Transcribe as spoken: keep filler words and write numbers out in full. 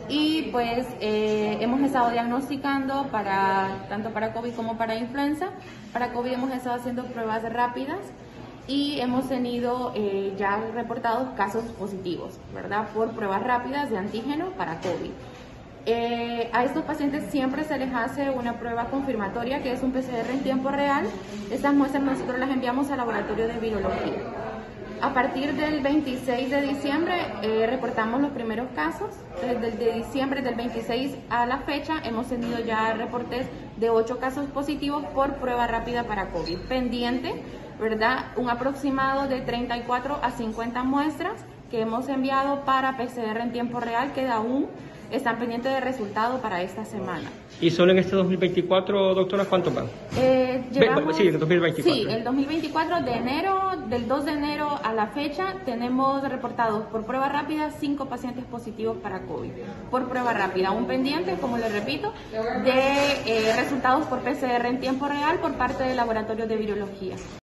y pues eh, hemos estado diagnosticando para tanto para COVID como para influenza. Para COVID hemos estado haciendo pruebas rápidas y hemos tenido eh, ya reportados casos positivos, ¿verdad? Por pruebas rápidas de antígeno para COVID. Eh, a estos pacientes siempre se les hace una prueba confirmatoria, que es un P C R en tiempo real. Estas muestras nosotros las enviamos al laboratorio de virología. A partir del veintiséis de diciembre eh, reportamos los primeros casos. Desde el de diciembre del veintiséis a la fecha hemos tenido ya reportes de ocho casos positivos por prueba rápida para COVID. Pendiente, ¿verdad? Un aproximado de treinta y cuatro a cincuenta muestras que hemos enviado para P C R en tiempo real, que aún están pendientes de resultado para esta semana. ¿Y solo en este dos mil veinticuatro, doctora, cuántos van? Eh, llevamos, sí, el dos mil veinticuatro. Sí, el dos mil veinticuatro, de enero, del dos de enero a la fecha, tenemos reportados por prueba rápida cinco pacientes positivos para COVID. Por prueba rápida, un pendiente, como les repito, de eh, resultados por P C R en tiempo real por parte del laboratorio de virología.